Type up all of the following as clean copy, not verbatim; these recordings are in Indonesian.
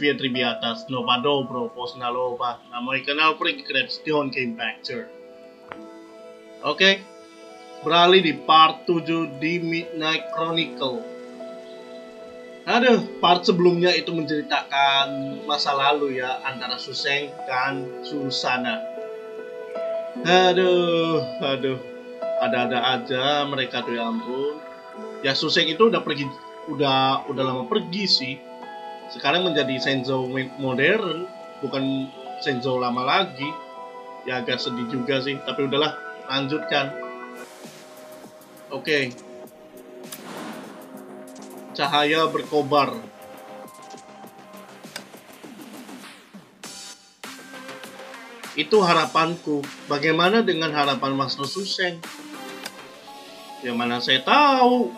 trivia snova dobro posnalova na may kanal prekrepsyon kay Baxter. Oke, beralih di part 7 di Midnight Chronicle. Aduh, part sebelumnya itu menceritakan masa lalu ya antara Suseng dan Susana. Aduh, ada-ada aja mereka tuh, ya ampun. Ya Suseng itu udah pergi, udah lama pergi sih. Sekarang menjadi Senzo modern, bukan Senzo lama lagi. Ya agak sedih juga sih, tapi udahlah, lanjutkan. Oke. Cahaya berkobar. Itu harapanku. Bagaimana dengan harapan Master Suseng? Ya mana saya tahu.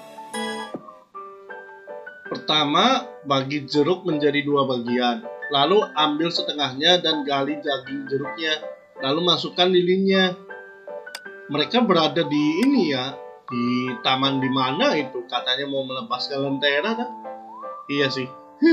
Pertama, bagi jeruk menjadi 2 bagian. Lalu ambil setengahnya dan gali daging jeruknya. Lalu masukkan lilinnya. Mereka berada di ini ya, di taman di mana itu, katanya mau melepaskan lentera kan? Iya sih.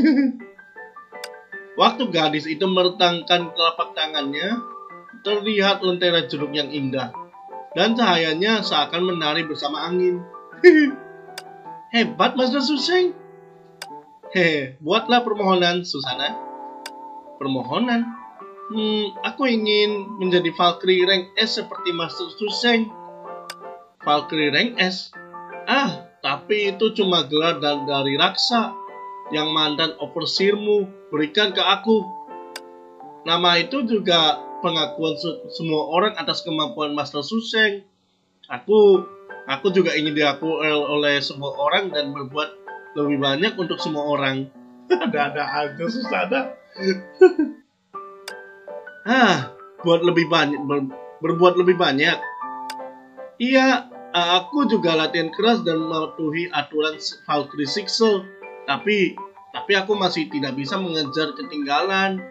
Waktu gadis itu merentangkan telapak tangannya, terlihat lentera jeruk yang indah dan cahayanya seakan menari bersama angin. Hebat Master Suseng. Buatlah permohonan, Susana. Permohonan? Aku ingin menjadi Valkyrie rank S seperti Master Suseng. Valkyrie rank S? Tapi itu cuma gelar dari Raksa yang mantan overseermu berikan ke aku. Nama itu juga pengakuan semua orang atas kemampuan Master Suseng. Aku juga ingin diakui oleh semua orang dan berbuat lebih banyak untuk semua orang. Ada-ada aja Susana. Berbuat lebih banyak. Iya, aku juga latihan keras dan mematuhi aturan Valkyrie Sixel. Tapi aku masih tidak bisa mengejar ketinggalan.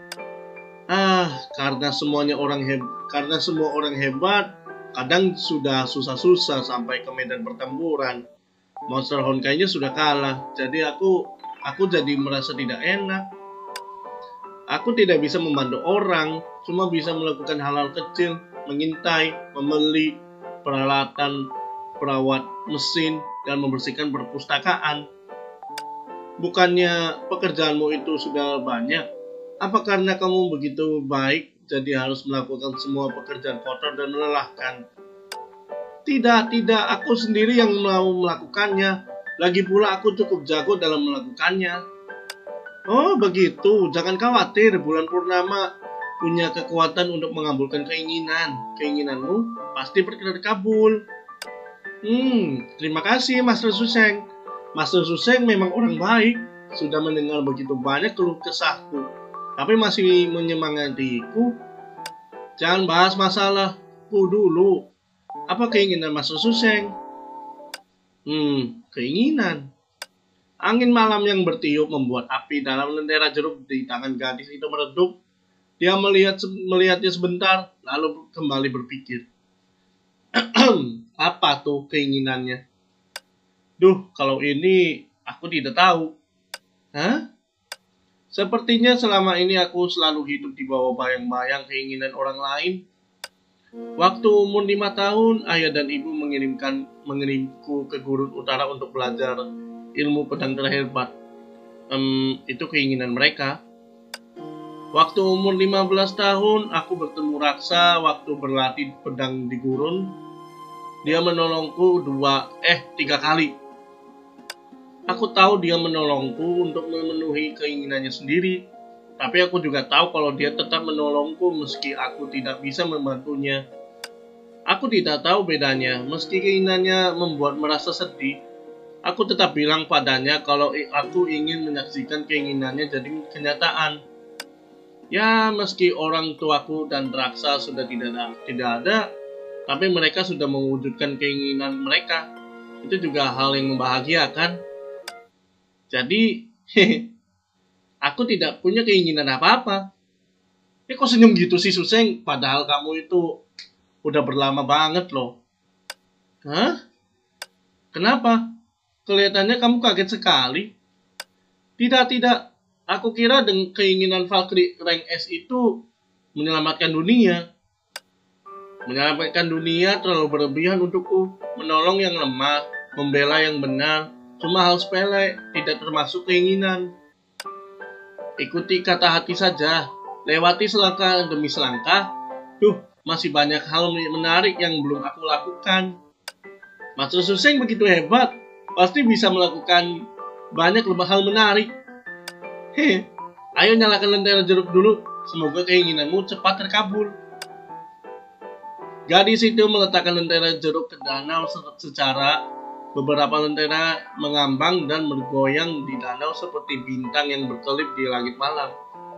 Karena semua orang hebat, kadang sudah susah-susah sampai ke medan pertempuran. Monster Honkainya sudah kalah, jadi aku jadi merasa tidak enak. Aku tidak bisa membantu orang, cuma bisa melakukan hal-hal kecil, mengintai, membeli peralatan, perawat mesin, dan membersihkan perpustakaan. Bukannya pekerjaanmu itu sudah banyak? Apa karena kamu begitu baik, jadi harus melakukan semua pekerjaan kotor dan melelahkan? Tidak, aku sendiri yang mau melakukannya. Lagi pula aku cukup jago dalam melakukannya. Oh begitu, jangan khawatir, bulan purnama punya kekuatan untuk mengabulkan keinginanmu pasti terkabul. Terima kasih Master Suseng. Master Suseng memang orang baik, sudah mendengar begitu banyak keluh kesahku, tapi masih menyemangatiku. Jangan bahas masalahku dulu. Apa keinginan Master Suseng? Keinginan. Angin malam yang bertiup membuat api dalam lentera jeruk di tangan gadis itu meredup. Dia melihatnya sebentar, lalu kembali berpikir. Apa tuh keinginannya? Duh, kalau ini aku tidak tahu. Sepertinya selama ini aku selalu hidup di bawah bayang-bayang keinginan orang lain. Waktu umur 5 tahun, ayah dan ibu mengirimku ke Gurun Utara untuk belajar ilmu pedang terhebat. Itu keinginan mereka. Waktu umur 15 tahun, aku bertemu Raksa waktu berlatih pedang di gurun. Dia menolongku 3 kali. Aku tahu dia menolongku untuk memenuhi keinginannya sendiri. Tapi aku juga tahu kalau dia tetap menolongku meski aku tidak bisa membantunya. Aku tidak tahu bedanya, meski keinginannya membuat merasa sedih. Aku tetap bilang padanya kalau aku ingin menyaksikan keinginannya jadi kenyataan. Ya, meski orang tuaku dan Raksa sudah tidak ada, tapi mereka sudah mewujudkan keinginan mereka. Itu juga hal yang membahagiakan. Jadi, aku tidak punya keinginan apa-apa. Kok senyum gitu sih Suseng? Padahal kamu itu udah berlama banget loh. Kenapa? Kelihatannya kamu kaget sekali. Tidak. Aku kira dengan keinginan Valkyrie rank S itu menyelamatkan dunia. Menyelamatkan dunia terlalu berlebihan untukku. Menolong yang lemah, membela yang benar, cuma hal sepele, tidak termasuk keinginan. Ikuti kata hati saja, lewati selangkah demi selangkah. Masih banyak hal menarik yang belum aku lakukan. Master Suseng begitu hebat, pasti bisa melakukan banyak hal menarik. Ayo nyalakan lentera jeruk dulu, semoga keinginanmu cepat terkabul. Gadis itu meletakkan lentera jeruk ke danau secara beberapa lentera mengambang dan bergoyang di danau seperti bintang yang berkelip di langit malam.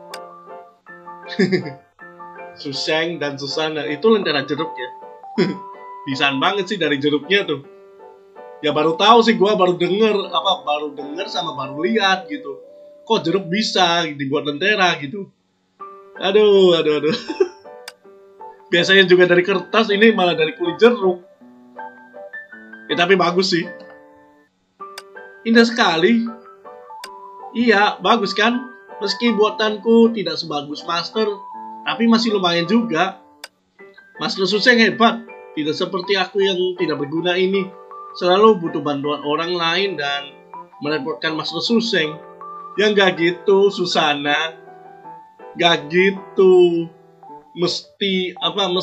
Suseng dan Susana itu lentera jeruk ya. Bisaan banget sih dari jeruknya tuh. Ya baru tahu sih, gua baru denger sama baru lihat gitu. Kok jeruk bisa dibuat lentera gitu. Aduh. Biasanya juga dari kertas, ini malah dari kulit jeruk. Tapi bagus sih. Indah sekali. Iya, bagus kan? Meski buatanku tidak sebagus Master, tapi masih lumayan juga. Master Suseng hebat. Tidak seperti aku yang tidak berguna ini. Selalu butuh bantuan orang lain dan merepotkan Master Suseng. Ya nggak gitu, Susana. Nggak gitu. Mesti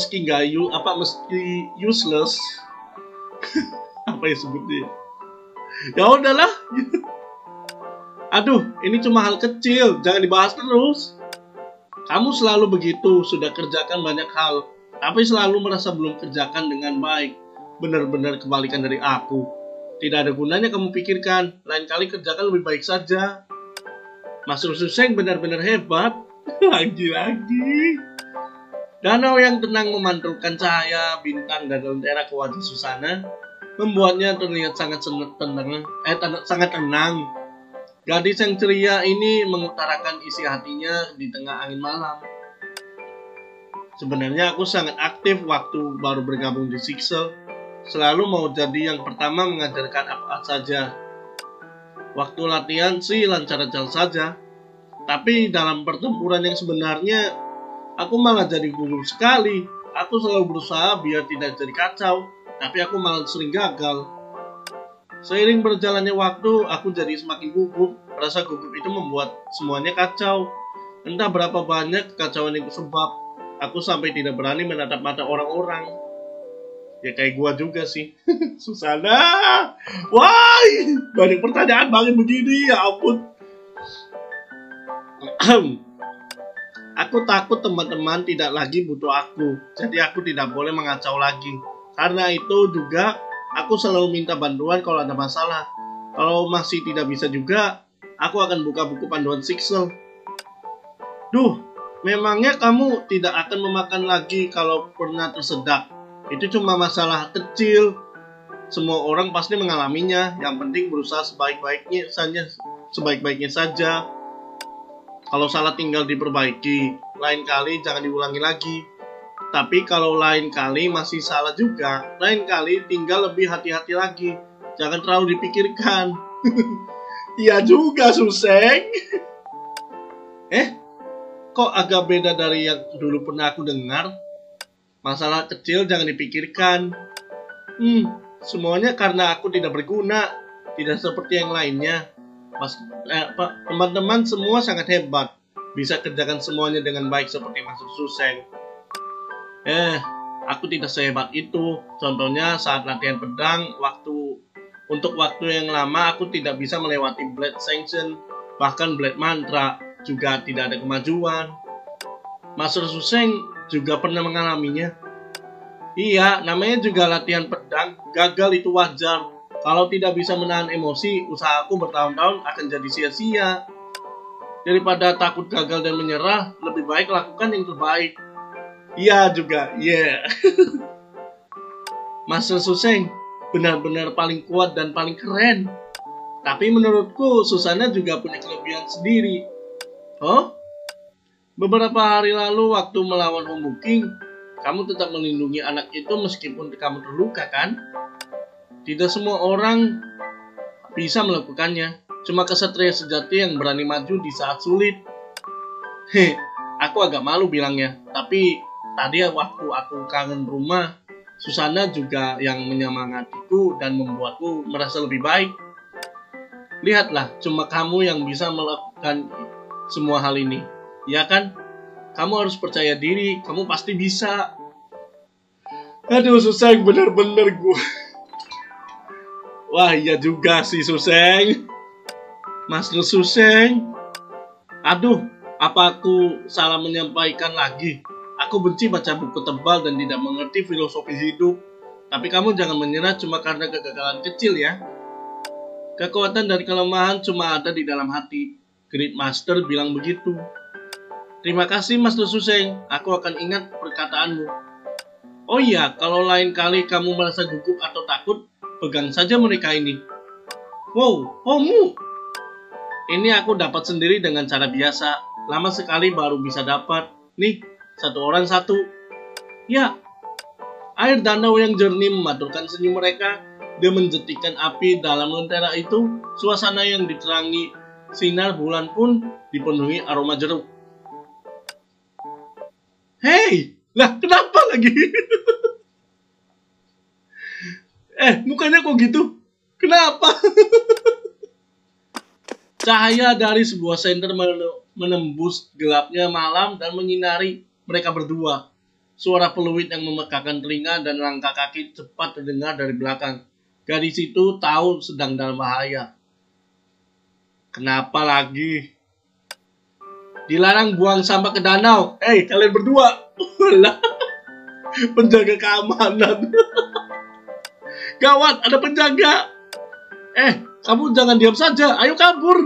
useless. Apa yang sebutnya? Ya udahlah. Aduh, ini cuma hal kecil, jangan dibahas terus. Kamu selalu begitu, sudah kerjakan banyak hal, tapi selalu merasa belum kerjakan dengan baik. Benar-benar kebalikan dari aku. Tidak ada gunanya kamu pikirkan, lain kali kerjakan lebih baik saja. Master Suseng benar-benar hebat. Lagi-lagi. Danau yang tenang memantulkan cahaya bintang dan lentera ke wajah Susana, membuatnya terlihat sangat tenang. Gadis yang ceria ini mengutarakan isi hatinya di tengah angin malam. Sebenarnya aku sangat aktif waktu baru bergabung di Sixel. Selalu mau jadi yang pertama mengajarkan apa saja. Waktu latihan sih lancar-lancar saja. Tapi dalam pertempuran yang sebenarnya, aku malah jadi gugup sekali. Aku selalu berusaha biar tidak jadi kacau, tapi aku malah sering gagal. Seiring berjalannya waktu, aku jadi semakin gugup. Rasa gugup itu membuat semuanya kacau. Entah berapa banyak kekacauan itu sebab. Aku sampai tidak berani menatap mata orang-orang. Ya kayak gua juga sih. Susana. Wah, banyak pertanyaan banget begini, ya ampun. Aku takut teman-teman tidak lagi butuh aku. Jadi aku tidak boleh mengacau lagi. Karena itu juga aku selalu minta bantuan kalau ada masalah. Kalau masih tidak bisa juga, aku akan buka buku panduan Sixel. Memangnya kamu tidak akan memakan lagi kalau pernah tersedak? Itu cuma masalah kecil. Semua orang pasti mengalaminya. Yang penting berusaha sebaik-baiknya saja. Kalau salah tinggal diperbaiki. Lain kali jangan diulangi lagi. Tapi kalau lain kali masih salah juga, lain kali tinggal lebih hati-hati lagi. Jangan terlalu dipikirkan. Iya juga, Suseng. Kok agak beda dari yang dulu pernah aku dengar? Masalah kecil jangan dipikirkan. Semuanya karena aku tidak berguna. Tidak seperti yang lainnya. Teman-teman semua sangat hebat. Bisa kerjakan semuanya dengan baik seperti Master Suseng. Aku tidak sehebat itu. Contohnya saat latihan pedang, untuk waktu yang lama aku tidak bisa melewati Blade Sanction, bahkan Blade Mantra juga tidak ada kemajuan. Master Suseng juga pernah mengalaminya. Iya, namanya juga latihan pedang. Gagal itu wajar. Kalau tidak bisa menahan emosi, usahaku bertahun-tahun akan jadi sia-sia. Daripada takut gagal dan menyerah, lebih baik lakukan yang terbaik. Iya juga, yeah. Master Suseng benar-benar paling kuat dan paling keren. Tapi menurutku Susana juga punya kelebihan sendiri. Beberapa hari lalu waktu melawan Homo King, kamu tetap melindungi anak itu meskipun kamu terluka kan? Tidak semua orang bisa melakukannya. Cuma kesatria sejati yang berani maju di saat sulit. Aku agak malu bilangnya, tapi tadi waktu aku kangen rumah, Susana juga yang menyemangatiku dan membuatku merasa lebih baik. Lihatlah, cuma kamu yang bisa melakukan semua hal ini, ya kan? Kamu harus percaya diri, kamu pasti bisa. Aduh, Suseng, bener-bener gue. Wah, iya juga sih, Suseng. Mas Suseng. Aduh, apa aku salah menyampaikan lagi? Aku benci baca buku tebal dan tidak mengerti filosofi hidup. Tapi kamu jangan menyerah cuma karena kegagalan kecil ya. Kekuatan dan kelemahan cuma ada di dalam hati. Great Master bilang begitu. Terima kasih Master Suseng, aku akan ingat perkataanmu. Oh iya, kalau lain kali kamu merasa gugup atau takut, pegang saja mereka ini. Wow, homu! Ini aku dapat sendiri dengan cara biasa. Lama sekali baru bisa dapat. Nih, satu orang satu. Ya, air danau yang jernih memadurkan senyum mereka. Dia menjetikan api dalam lentera itu. Suasana yang diterangi sinar bulan pun dipenuhi aroma jeruk. Hei, lah kenapa lagi? Mukanya kok gitu? Kenapa? Cahaya dari sebuah senter menembus gelapnya malam dan menyinari mereka berdua. Suara peluit yang memegahkan telinga dan langkah kaki cepat terdengar dari belakang. Gadis itu tahu sedang dalam bahaya. Kenapa lagi? Dilarang buang sampah ke danau. Kalian berdua. Penjaga keamanan. Gawat, ada penjaga. Kamu jangan diam saja. Ayo kabur.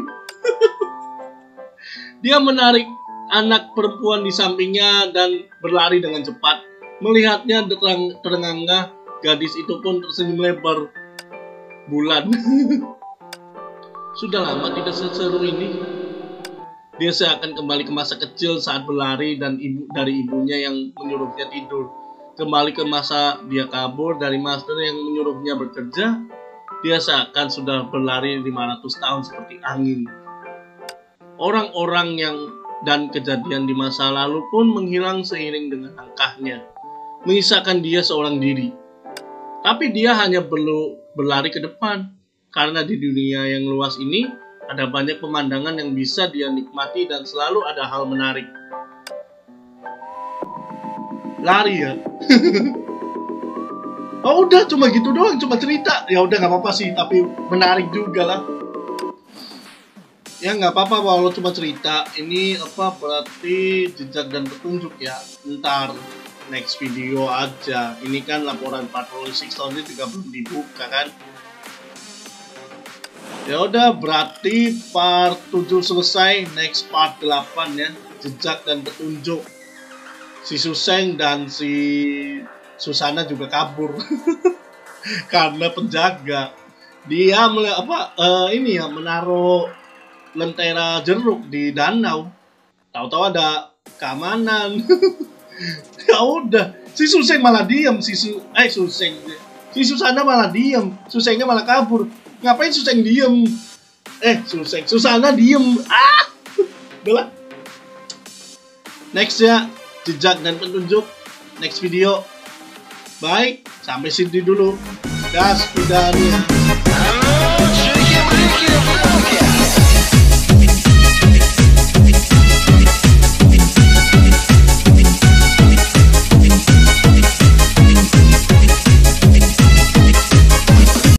Dia menarik anak perempuan di sampingnya dan berlari dengan cepat. Melihatnya terengah-engah, gadis itu pun tersenyum lebar. Bulan. Sudah lama tidak seseru ini. Dia seakan kembali ke masa kecil saat berlari dan dari ibunya yang menyuruhnya tidur. Kembali ke masa dia kabur dari master yang menyuruhnya bekerja. Dia seakan sudah berlari 500 tahun seperti angin. Orang-orang dan kejadian di masa lalu pun menghilang seiring dengan langkahnya, menyisakan dia seorang diri. Tapi dia hanya perlu berlari ke depan, karena di dunia yang luas ini ada banyak pemandangan yang bisa dia nikmati dan selalu ada hal menarik. Lari ya? Oh udah, cuma gitu doang, cuma cerita. Ya udah nggak apa-apa sih, tapi menarik juga lah. Ya nggak apa-apa kalau cuma cerita. Ini berarti jejak dan petunjuk ya. Ntar next video aja. Ini kan laporan patroli 6 tahun juga belum dibuka kan. Ya udah, berarti part 7 selesai. Next part 8 ya. Jejak dan petunjuk. Si Suseng dan si Susana juga kabur karena penjaga. Dia menaruh lentera jeruk di danau. Tahu-tahu ada keamanan. Ya udah, si Suseng malah diam, si Susana malah diam, Susengnya malah kabur. Ngapain Suseng diem? Susana diem. Udah lah. Next ya, jejak dan petunjuk. Next video. Baik, sampai sini dulu. Das, udah nih.